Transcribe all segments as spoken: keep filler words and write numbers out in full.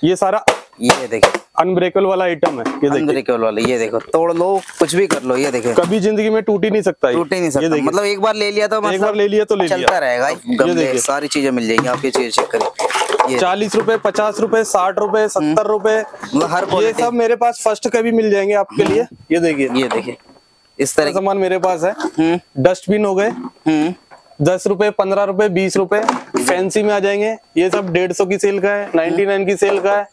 ये सारा ये देखिए अनब्रेकेबल वाला आइटम है। ये अनब्रेकेबल वाला, ये देखो तोड़ लो कुछ भी कर लो, ये देखिए कभी जिंदगी में टूट ही नहीं सकता, टूट ही नहीं सकता। मतलब एक बार ले लिया तो मतलब एक बार ले लिया तो ले लिया, चलता रहेगा। गमले सारी चीजें मिल जाएंगी आप, ये चीज चेक करिए। चालीस रुपए, पचास रुपए, साठ रुपए, सत्तर रुपए, हर ये सब मेरे पास फर्स्ट के भी मिल जाएंगे आपके लिए। ये देखिए, ये देखिए इस तरह सामान मेरे पास है। डस्टबिन हो गए दस रुपए, पंद्रह रुपए, बीस रुपए, फैंसी में आ जाएंगे। ये सब डेढ़ सौ की सेल का है, नाइनटी नाइन की सेल का है।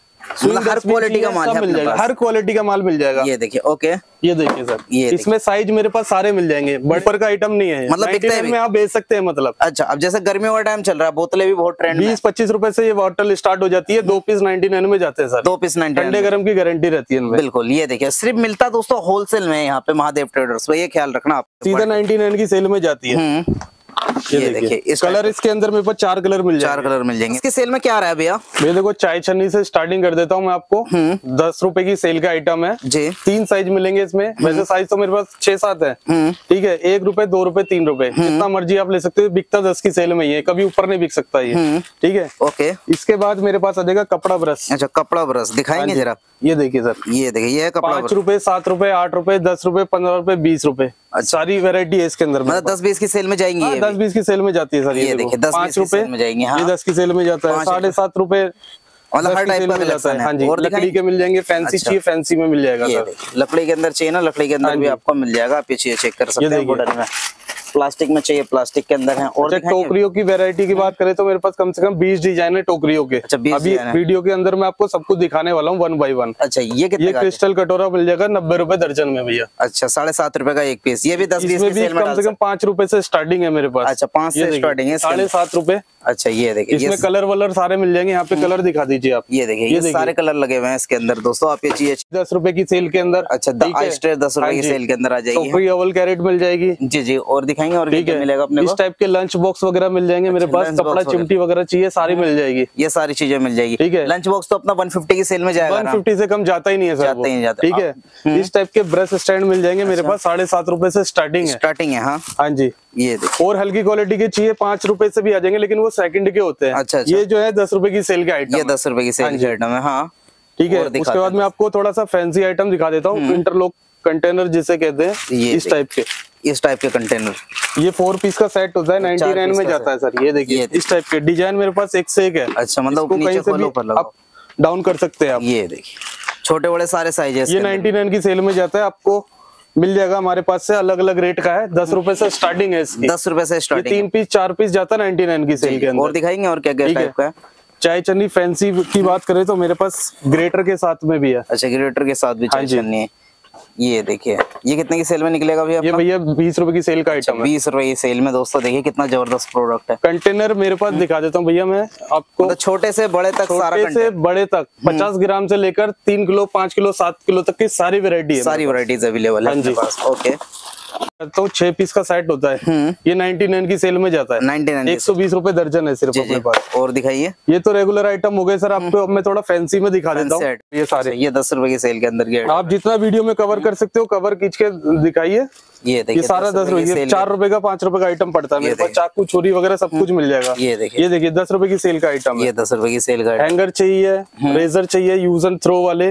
मतलब हर क्वालिटी का माल मिल जाएगा, हर क्वालिटी का माल मिल जाएगा। ये देखिए, ओके ये देखिए सर, ये इसमें साइज मेरे पास सारे मिल जाएंगे, बड़े का आइटम नहीं है, मतलब बिकते हैं में आप बेच सकते हैं। मतलब अच्छा, अब जैसे गर्मियों का टाइम चल रहा है, बोतलें भी बहुत ट्रेंड में, बीस पच्चीस रुपए से ये बॉटल स्टार्ट हो जाती है। दो पीस नाइनटी नाइन में जाते हैं सर, दो पीस नाइनटी नाइन, ठंडे गर्म की गारंटी रहती है इनमें। बिल्कुल, ये देखिए सिर्फ मिलता दोस्तों होलसेल में यहाँ पे महादेव ट्रेडर्स, ये ख्याल रखना आप। सीधा नाइनटी नाइन की सेल में जाती है। ये, ये देखिए इस कलर, इसके अंदर मेरे पास चार कलर मिल जाएंगे। चार कलर मिल जाएंगे। इसकी सेल में क्या आ रहा है भैया? भैया देखो, चाय छन्नी से स्टार्टिंग कर देता हूँ मैं आपको। दस रुपए की सेल का आइटम है जी। तीन साइज मिलेंगे इसमें, वैसे साइज तो मेरे पास छह सात है। ठीक है, एक रुपए, दो रुपए, तीन रुपए, जितना मर्जी आप ले सकते हो। बिकता दस की सेल में ही है, कभी ऊपर नहीं बिक सकता ये। ठीक है, ओके। इसके बाद मेरे पास आ जाएगा कपड़ा ब्रश। अच्छा, कपड़ा ब्रश दिखाएंगे जरा। ये देखिए सर, ये देखिए, ये कपड़ा पाँच रुपए, सात रुपए, आठ रुपए, दस रुपए, पंद्रह रुपए, बीस रुपए, सारी वैरायटी है इसके अंदर। मतलब दस बीस की सेल में जाएंगी। हाँ, दस बीस की सेल में जाती है सर। ये देखिए पाँच रुपए में जाएंगे, ये दस की सेल में जाता है। साढ़े सात रुपए, मतलब हर टाइप का जाता है। हाँ जी, और लकड़ी के मिल जाएंगे, फैंसी चाहिए फैंसी में मिल जाएगा सर। लकड़ी के अंदर चाहिए ना, लकड़ी के अंदर भी आपको मिल जाएगा, आप ये चेक कर सकते हैं। प्लास्टिक में चाहिए, प्लास्टिक के अंदर है। और टोकरियों की वैरायटी की बात करें तो मेरे पास कम से कम बीस डिजाइन है टोकरियों के। अच्छा, अभी वीडियो के अंदर मैं आपको सब कुछ दिखाने वाला हूँ वन बाय वन। अच्छा, ये ये क्रिस्टल कटोरा मिल जाएगा नब्बे रुपए दर्जन में भैया। अच्छा, साढ़े सात रुपए का एक पीस। ये भी दस बीस में भी कम से कम पाँच रुपए से स्टार्टिंग है मेरे पास। अच्छा, पाँच से स्टार्टिंग है, साढ़े सात रुपए। अच्छा, ये देखिए, इसमें कलर वलर सारे मिल जाएंगे। यहाँ पे कलर दिखा दीजिए आप। ये देखिए, ये सारे कलर लगे हुए हैं इसके अंदर दोस्तों। आप ये चीज दस रुपए की सेल के अंदर। अच्छा, दस रुपए की सेल के अंदर आ जाएगी। डबल कैरेट मिल जाएगी जी जी। और दिखाएंगे और क्या मिलेगा अपने को? इस टाइप के लंच बॉक्स वगैरह मिल जाएंगे मेरे पास। कपड़ा चिमटी वगैरह चाहिए, सारी मिल जाएगी। ये सारी चीजें मिल जाएगी। ठीक है, लंच बॉक्स तो अपना वन फिफ्टी की सेल में जाएगा। वन फिफ्टी से कम जाता ही नहीं है सर, जाता ही नहीं जाता। ठीक है, इस टाइप के ब्रश स्टैंड मिल जाएंगे मेरे पास। साढ़े सात रुपए से स्टार्टिंग है। स्टार्टिंग है, हाँ हाँ जी। ये देखो, और हल्की क्वालिटी के चाहिए पांच रुपए से भी आ जाएंगे, लेकिन वो सेकंड के होते हैं। अच्छा, ये जो है दस रुपए की सेल के आइटम। ये दस रुपए की सेल के आइटम है, हाँ ठीक है। उसके बाद मैं आपको थोड़ा सा फैंसी आइटम दिखा देता हूँ। इंटरलॉक कंटेनर जिसे कहते हैं, इस टाइप के इस टाइप के कंटेनर। ये फोर पीस का सेट होता है, नाइनटी नाइन में जाता है सर। ये देखिए, इस टाइप के डिजाइन मेरे पास एक से एक है। अच्छा, मतलब कहीं से भी आप डाउन कर सकते हैं आप। ये देखिए, छोटे बड़े सारे साइजेस। ये नाइनटी नाइन की सेल में जाता है, आपको मिल जाएगा हमारे पास से। अलग अलग रेट का है, दस रुपए से स्टार्टिंग है इसकी। दस रुपए से स्टार्टिंग। तीन पीस चार पीस जाता है नाइनटी नाइन की सेल के अंदर। और दिखाएंगे और क्या क्या टाइप का है। चाय चन्नी फैंसी की बात करें तो मेरे पास ग्रेटर के साथ में भी है। अच्छा, ग्रेटर के साथ भी चाय चन्नी है। ये देखिए, ये कितने की सेल में निकलेगा भैया? ये भैया बीस रुपए की सेल का आइटम है। बीस रुपए की सेल में दोस्तों देखिए कितना जबरदस्त प्रोडक्ट है। कंटेनर मेरे पास दिखा देता हूँ भैया मैं आपको। तो छोटे से बड़े तक, सारा छोटे से बड़े तक, पचास ग्राम से लेकर तीन किलो, पाँच किलो, सात किलो तक की सारी वेरायटी है। सारी वेराइटीज अवेलेबल है मेरे पास। ओके, तो छह पीस का सेट होता है। ये नाइनटी नाइन की सेल में जाता है। नाइनटी नाइन, एक सौ बीस रुपए दर्जन है सिर्फ अपने पास। और दिखाइए, ये तो रेगुलर आइटम हो गए सर। आपको अब मैं थोड़ा फैंसी में दिखा देता हूँ। ये सारे, ये दस रुपए की सेल के अंदर आप जितना वीडियो में कवर कर सकते हो कवर खींच के दिखाइए। ये देखिए, सारा दस रुपए, चार रुपए का, पांच रुपए का आइटम पड़ता है मेरे पास। चाकू छुरी वगैरह सब कुछ मिल जाएगा। ये देखिए, ये देखिए दस रुपए की सेल का आइटम है। ये दस रुपए की सेल का हैंगर चाहिए, रेजर चाहिए यूज एंड थ्रो वाले,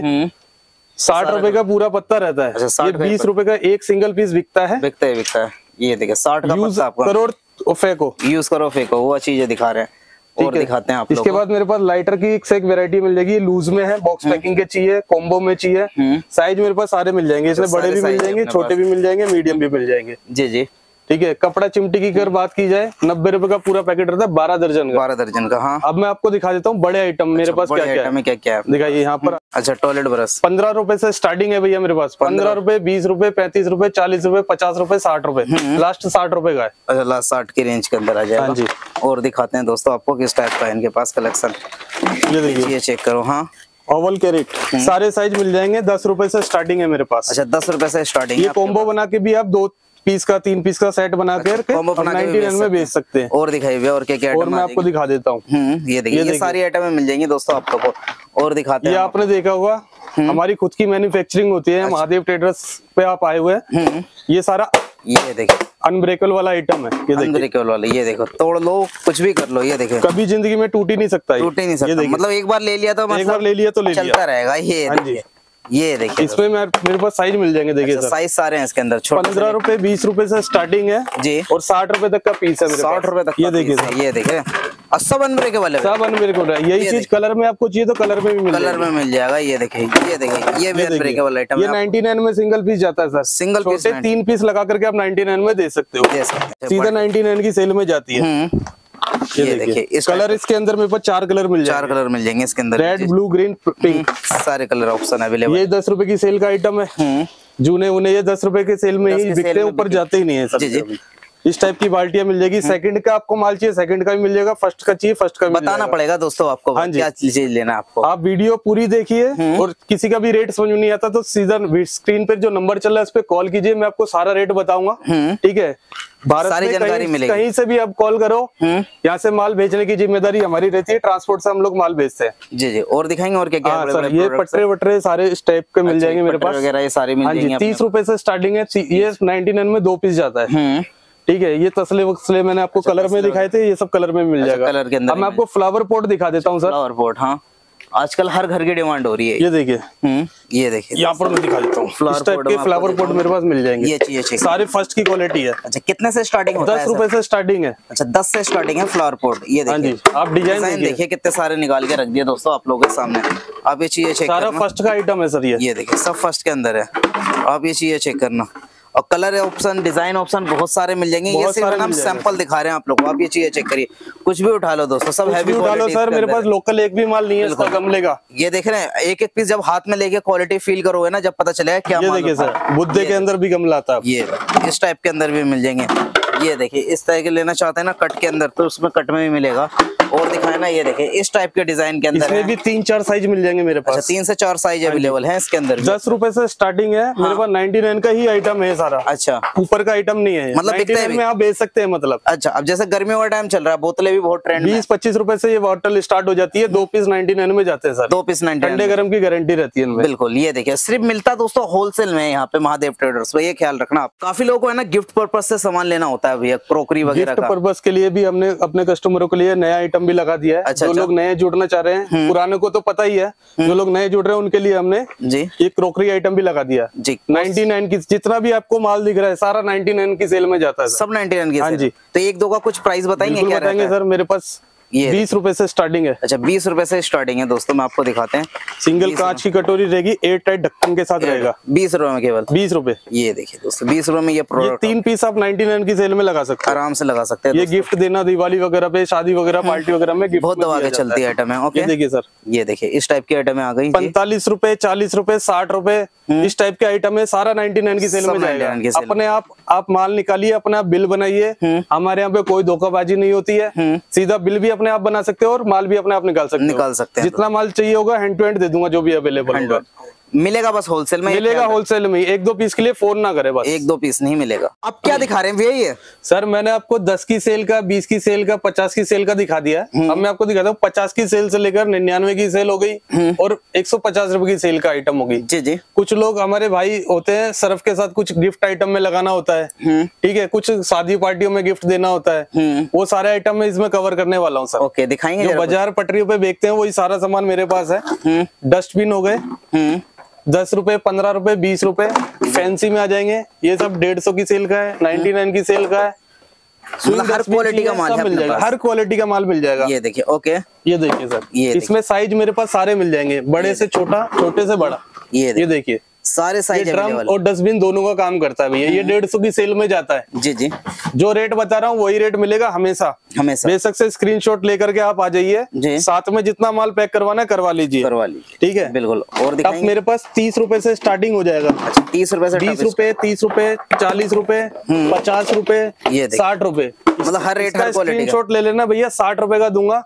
साठ रुपए का पूरा पत्ता रहता है। अच्छा, ये बीस रुपए का एक सिंगल पीस बिकता है। बिकता है बिकता है। ये देखिए, साठ का पत्ता आपको करोड़ फेंको, यूज करो फेंको, वो चीजें दिखा रहे हैं। और दिखाते हैं आप लोगों को। इसके बाद मेरे पास लाइटर की एक से एक वैरायटी मिल जाएगी। लूज में है, बॉक्स पैकिंग के चाहिए, कॉम्बो में चाहिए, साइज मेरे पास सारे मिल जाएंगे। इसमें बड़े भी मिल जाएंगे, छोटे भी मिल जाएंगे, मीडियम भी मिल जाएंगे। जी जी, ठीक है। कपड़ा चिमटी की अगर बात की जाए, नब्बे रुपए का पूरा पैकेट रहता है, बारह दर्जन का। बारह दर्जन का, हाँ। अब मैं आपको दिखा देता हूँ बड़े आइटम मेरे पास क्या क्या है। क्या क्या है दिखाइए यहाँ पर। अच्छा, टॉयलेट ब्रश पंद्रह रुपए से स्टार्टिंग है भैया मेरे पास। पंद्रह रुपए, बीस रुपए, पैंतीस रुपए, चालीस रुपए, पचास रुपए, साठ रुपए, लास्ट साठ रुपए का है। अच्छा, लास्ट साठ की रेंज के अंदर आ जाएगा। हाँ जी। और दिखाते हैं दोस्तों आपको किस टाइप का है इनके पास कलेक्शन। ये देखिए, ये चेक करो। हाँ, ओवल कैरेट सारे साइज मिल जाएंगे। दस रुपए से स्टार्टिंग है मेरे पास। अच्छा, दस रुपए से स्टार्टिंग। ये कॉम्बो बना के भी आप दो पीस का, तीन पीस का सेट बना कर नाइनटी नाइन में बेच सकते हैं। और दिखाइए, और क्या क्या और मैं आपको दिखा देता हूँ। ये देखिए, ये सारी आइटमें मिल जाएंगी दोस्तों आप लोगों को। और दिखाते हैं, ये आपने देखा होगा हमारी खुद की मैन्युफैक्चरिंग होती है। महादेव ट्रेडर्स पे आप आए हुए हैं। ये सारा, ये देखिए अनब्रेकेबल वाला आइटम है, ये देखिए अनब्रेकेबल वाला, ये देखो तोड़ लो कुछ भी कर लो, ये देखो कभी जिंदगी में टूट ही नहीं सकता, टूट ही नहीं सकता, मतलब एक बार ले लिया तो मतलब एक बार ले लिया तो ले लिया चलता रहेगा। ये देखिए, ये देखिए इसमें मेरे पास साइज मिल जाएंगे, देखिए अच्छा, साइज सारे हैं इसके अंदर, पंद्रह रुपए बीस रुपए से स्टार्टिंग है जी, और साठ रुपए तक का पीस है मेरे पास, साठ रुपए तक। ये देखिए, ये देखिए और सब अनब्रेकेबल है, सब अनब्रेकेबल है। यही चीज कलर में आपको चाहिए तो कलर में भी मिल कलर में मिल जाएगा। ये देखिए, ये देखिए, ये भी अनब्रेकेबल आइटम है। ये नाइनटी नाइन में सिंगल पीस जाता है सर, सिंगल पीस तीन पीस लगा करके आप नाइनटी नाइन में दे सकते हो, सीधा नाइनटी नाइन की सेल में जाती है। ये देखिए इस कलर, इसके अंदर मेरे पास चार कलर मिल जाएंगे, चार कलर मिल जाएंगे इसके अंदर, रेड ब्लू ग्रीन पिंक, सारे कलर ऑप्शन अवेलेबल। ये दस रुपए की सेल का आइटम है, जूने उन्हें ये दस रुपए के सेल में ही बिकते हैं, ऊपर जाते ही नहीं है सर। इस टाइप की बाल्टियां मिल जाएगी, सेकंड का आपको माल चाहिए सेकंड का भी मिल जाएगा, फर्स्ट का चाहिए फर्स्ट का भी बताना पड़ेगा दोस्तों आपको, हाँ क्या चीज लेना आपको। आप वीडियो पूरी देखिए, और किसी का भी रेट समझ में नहीं आता तो सीधा स्क्रीन पे जो नंबर चल रहा है उस पे कॉल कीजिए, मैं आपको सारा रेट बताऊंगा, ठीक है। भारत सारी में जानकारी कहीं, कहीं से भी आप कॉल करो, यहाँ से माल भेजने की जिम्मेदारी हमारी रहती है, ट्रांसपोर्ट से हम लोग माल भेजते हैं। जी जी, और दिखाएंगे और क्या क्या है सर। ये पटरे वटरे सारे इस टाइप के मिल जाएंगे मेरे पास वगैरह, ये सारे मिल जाएंगे। तीस रुपए से स्टार्टिंग है, ये नाइनटी नाइन में दो पीस जाता है, ठीक है। ये तसले वसले मैंने आपको अच्छा, कलर में दिखाए थे, ये सब कलर में मिल अच्छा, जाएगा। कलर के अंदर अब मैं आपको फ्लावर पॉट दिखा देता हूँ सर। फ्लावर पॉट, हाँ आजकल हर घर की डिमांड हो रही है। ये देखिए, ये देखिए यहाँ पर मैं दिखा देता हूँ, इस टाइप के फ्लावर पॉट मेरे पास मिल जाएंगे। ये चाहिए सारे फर्स्ट की क्वालिटी है। अच्छा, कितने से स्टार्टिंग होता है? दस रुपए से स्टार्टिंग है। अच्छा, दस से स्टार्टिंग है फ्लावर पॉट। ये देखिए, आप डिजाइन देखिए कितने सारे निकाल के रख दिए दोस्तों आप लोगों के सामने। आप ये चीजें चेक सारा फर्स्ट का आइटम है सर। ये ये देखिए सब फर्स्ट के अंदर है, आप ये चीजें चेक करना। और कलर ऑप्शन डिजाइन ऑप्शन बहुत सारे मिल जाएंगे। ये सिर्फ हम सैंपल दिखा रहे हैं आप लोग को, आप ये चीजें चेक करिए, कुछ भी उठा लो दोस्तों, सब हैवी उठा लो सर। मेरे पास लोकल एक भी माल नहीं है इसका गमले का। ये देख रहे हैं, एक एक पीस जब हाथ में लेके क्वालिटी फील करोगे ना, जब पता चलेगा क्या। ये देखिए सर, बुद्धे के अंदर भी गमला आता है, ये इस टाइप के अंदर भी मिल जाएंगे। ये देखिए, इस तरह के लेना चाहते हैं ना कट के अंदर, तो उसमें कट में भी मिलेगा। और दिखाए ना, ये देखिए इस टाइप के डिजाइन के अंदर इसमें भी तीन चार साइज मिल जाएंगे मेरे पास। अच्छा, तीन से चार साइज अवेलेबल है इसके अंदर। दस रुपए से स्टार्टिंग है मेरे पास, नाइनटी नाइन का ही आइटम है सारा। अच्छा, ऊपर का आइटम नहीं है, मतलब बिकते हैं में आप बेच सकते हैं मतलब। अच्छा, अब जैसे गर्मियों का टाइम चल रहा है, बोतलें भी बहुत ट्रेंड में, बीस पच्चीस रुपए से ये बॉटल स्टार्ट हो जाती है, दो पीस नाइनटी नाइन में जाते हैं सर। दो पीस नाइनटी ठंडे गर्म की गारंटी रहती है। बिल्कुल, ये देखिए सिर्फ मिलता दोस्तों होलसेल में यहाँ पे महादेव ट्रेडर्स पे, ये ख्याल रखना आप। काफी लोगों को है ना गिफ्ट पर्पज से सामान लेना होता है भैया, क्रोकरी वगैरह का। पर्पज के लिए भी हमने अपने कस्टमरों के लिए नया आइटम भी लगा दिया है। अच्छा, जो लोग नए जुड़ना चाह रहे हैं, पुराने को तो पता ही है, जो लोग नए जुड़ रहे हैं उनके लिए हमने जी एक क्रोकरी आइटम भी लगा दिया जी। नाइनटी नाइन की जितना भी आपको माल दिख रहा है सारा नाइनटी नाइन की सेल में जाता है, सब नाइनटी नाइन की। हाँ जी। तो एक दो का कुछ प्राइस बताएंगे? क्या बताएंगे सर, मेरे पास ये बीस रुपए से स्टार्टिंग है। अच्छा, बीस रुपए से स्टार्टिंग है दोस्तों, मैं आपको दिखाते हैं। सिंगल कांच की कटोरी रहेगी, एयर टाइट ढक्कन के साथ रहेगा, बीस रुपए में केवल। बीस रुपए। ये देखिए दोस्तों, बीस रुपए में ये प्रोडक्ट, तीन पीस आप नाइनटी नाइन की सेल में लगा सकते हैं, आराम से लगा सकते हैं। ये गिफ्ट देना दिवाली वगैरह पे, शादी वगैरह, पार्टी वगैरह में गिफ्ट बहुत दबा के चलती है आइटम है। ओके, देखिए सर, ये देखिए इस टाइप की आइटम आ गई, पैंतालीस रुपए, चालीस रुपए, साठ रुपए, इस टाइप के आइटम है, सारा नाइनटी नाइन की सेल में जाएगा। अपने आप आप माल निकालिए, अपने आप बिल बनाइए, हमारे यहाँ पे कोई धोखाबाजी नहीं होती है, सीधा बिल भी अपने आप बना सकते हो और माल भी अपने आप निकाल सकते निकाल सकते हैं। जितना माल चाहिए होगा हैंड टू हैंड दे दूंगा, जो भी अवेलेबल होगा मिलेगा, बस होलसेल में मिलेगा। होलसेल में एक दो पीस के लिए फोन ना करे, बस एक दो पीस नहीं मिलेगा। अब क्या दिखा रहे हैं भैया? ये सर मैंने आपको दस की सेल का, बीस की सेल का, पचास की सेल का दिखा दिया। अब मैं आपको दिखाता हूँ पचास की सेल से लेकर निन्यानवे की सेल हो गई और एक सौ पचास रुपए की सेल का आइटम हो गई। जी जी। कुछ लोग हमारे भाई होते हैं, सर्फ के साथ कुछ गिफ्ट आइटम में लगाना होता है, ठीक है, कुछ शादी पार्टियों में गिफ्ट देना होता है, वो सारे आइटम में इसमें कवर करने वाला हूँ सर। ओके, दिखाएंगे। जो बाजार पटरियों पे बेचते हैं वही सारा सामान मेरे पास है। डस्टबिन हो गए दस रुपए, पंद्रह रुपए, बीस रुपए, फैंसी में आ जाएंगे। ये सब डेढ़ सौ की सेल का है, नाइनटी नाइन की सेल का है। हर क्वालिटी का माल मिल जाएगा, हर क्वालिटी का माल मिल जाएगा। ये देखिए, ओके, ये देखिए सर, ये इसमें साइज मेरे पास सारे मिल जाएंगे, बड़े से छोटा, छोटे से बड़ा। ये देखिए सारे साइज ड्रम और डस्टबिन दोनों का काम करता है भैया। ये डेढ़ सौ की सेल में जाता है। जी जी। जो रेट बता रहा हूँ वही रेट मिलेगा हमेशा हमेशा। बेशक से स्क्रीनशॉट लेकर के आप आ जाइए, साथ में जितना माल पैक करवाना है करवा लीजिए, करवा लीजिए, ठीक है, बिल्कुल। और अब मेरे पास तीस रुपए से स्टार्टिंग हो जाएगा। अच्छा, तीस रुपए से बीस रुपए, तीस रुपए, चालीस रुपए, पचास रुपए, साठ रुपए, मतलब हर रेट हर क्वालिटी। स्क्रीनशॉट ले लेना भैया, साठ रुपए का दूंगा।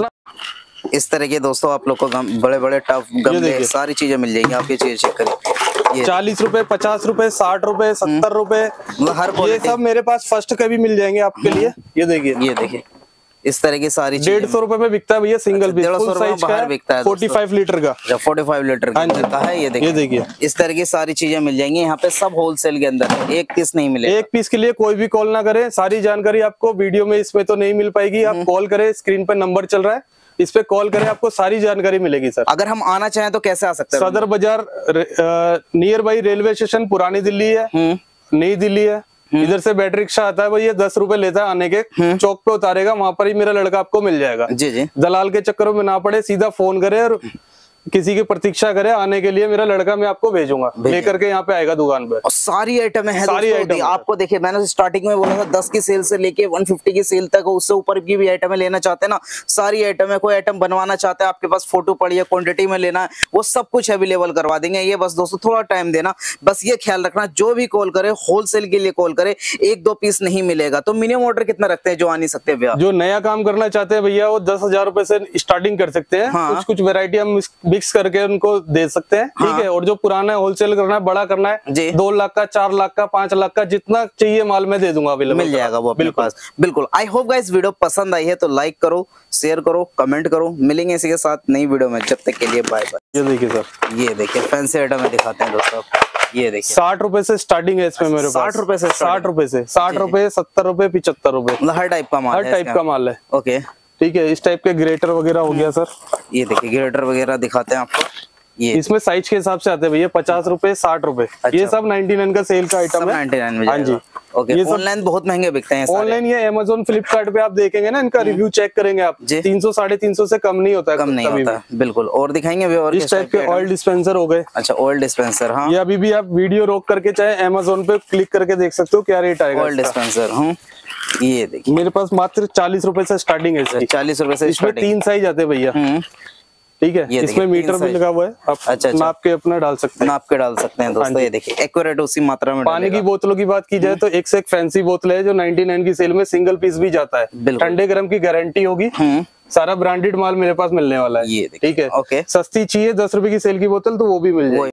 इस तरह के दोस्तों आप लोग को बड़े बड़े टफ गमले सारी चीजें मिल जाएंगी, आप ये चीजें चेक करें। चालीस रुपए, पचास रुपए, साठ रुपए, सत्तर रुपए, हर ये सब मेरे पास फर्स्ट के भी मिल जाएंगे आपके लिए। ये देखिए, ये देखिए इस तरह की सारी डेढ़ सौ रुपए में बिकता है भैया सिंगल पीस, फुल साइज का बिकता है पैंतालीस लीटर का, पैंतालीस लीटर का है। ये देखिए, ये देखिए इस तरह की सारी चीजें मिल जाएंगी यहाँ पे, सब होलसेल के अंदर है, एक पीस नहीं मिलेगा। एक पीस के लिए कोई भी कॉल ना करे, सारी जानकारी आपको वीडियो में इसमें तो नहीं मिल पाएगी, आप कॉल करें, स्क्रीन पर नंबर चल रहा है, इस पे कॉल करें, आपको सारी जानकारी मिलेगी सर। अगर हम आना चाहें तो कैसे आ सकते हैं? सदर बाजार नियर बाई रेलवे स्टेशन पुरानी दिल्ली है, नई दिल्ली है, इधर से बैटरी रिक्शा आता है भैया, दस रुपए लेता है आने के, चौक पे उतारेगा, वहां पर ही मेरा लड़का आपको मिल जाएगा। जी जी, दलाल के चक्करों में ना पड़े, सीधा फोन करे और किसी की प्रतीक्षा करे आने के लिए, मेरा लड़का मैं आपको भेजूंगा, लेकर के यहाँ पे आएगा दुकान पे। और सारी आइटम है, सारी आइटम आपको देखिए, मैंने स्टार्टिंग में बोला था दस की सेल से लेके एक सौ पचास की सेल तक, उससे ऊपर की भी आइटम लेना चाहते हैं ना, सारी आइटम है। कोई आइटम बनवाना चाहते हैं, आपके पास फोटो पड़ी है, क्वांटिटी में लेना है, वो सब कुछ अवेलेबल करवा देंगे। ये बस दोस्तों थोड़ा टाइम देना, बस ये ख्याल रखना, जो भी कॉल करे होलसेल के लिए कॉल करे, एक दो पीस नहीं मिलेगा। तो मिनिमम ऑर्डर कितना रखते हैं जो आ नहीं सकते भैया? जो नया काम करना चाहते हैं भैया, वो दस हजार रुपए से स्टार्टिंग कर सकते हैं। हाँ। कुछ कुछ वेरायटी हम मिक्स करके उनको दे सकते हैं, ठीक है। और जो पुराना है, होलसेल करना है, बड़ा करना है, दो लाख का, चार लाख का, पांच लाख का, जितना चाहिए माल में दे दूंगा, अवेलेबल मिल जाएगा वो अपने पास। बिल्कुल। आई होप गाइस वीडियो पसंद आई है तो लाइक करो, शेयर करो, कमेंट करो। मिलेंगे इसी के साथ नई वीडियो में, जब तक के लिए बाय बाय। ये देखिए सर, ये देखिए फैंसी आइटम में दिखाते हैं दोस्तों, ये देखिए साठ रुपए से स्टार्टिंग है इसमें मेरे पास, साठ रुपए से, साठ रुपए से, साठ रुपए, सत्तर रुपए, पिछहत्तर रुपए, हर टाइप का माल, हर टाइप का माल है। ओके, ठीक है। इस टाइप के ग्रेटर वगैरह हो गया सर, ये देखिए ग्रेटर वगैरह दिखाते हैं आपको। ये इसमें साइज के हिसाब से आते हैं भैया, पचास रुपए, साठ रुपए। अच्छा। ये सब निन्यानवे का सेल का आइटम है, निन्यानवे में। हाँ जी। ओके, ये ऑनलाइन बहुत महंगे बिकते हैं। ऑनलाइन ये अमेज़न, फ्लिपकार्ट पे आप देखेंगे ना, इनका रिव्यू चेक करेंगे आप, तीन सौ साढ़े तीन सौ से कम नहीं होता है, कम नहीं होता है। बिल्कुल। और दिखाएंगे भी, और इस टाइप के ऑयल डिस्पेंसर हो गए। अच्छा, ऑयल डिस्पेंसर, हाँ। ये अभी भी आप वीडियो रोक करके चाहे अमेज़न पे क्लिक करके देख सकते हो क्या रेट आएगा ऑयल डिस्पेंसर। हाँ, ये देखिए मेरे पास मात्र चालीस रुपए से स्टार्टिंग है, चालीस रुपए से। इसमें तीन साइज आते हैं भैया, ठीक है। इसमें मीटर भी लगा हुआ है, आप अच्छा, अच्छा। नाप के अपना डाल सकते हैं, नाप के डाल सकते हैं दोस्तों। ये देखिए एक्यूरेट उसी मात्रा में। पानी की बोतलों की बात की जाए तो एक से एक फैंसी बोतल है, जो निन्यानवे की सेल में सिंगल पीस भी जाता है, ठंडे गर्म की गारंटी होगी, सारा ब्रांडेड माल मेरे पास मिलने वाला है, ये ठीक है। ओके, सस्ती चाहिए दस रुपए की सेल की बोतल तो वो भी मिल जाएगी।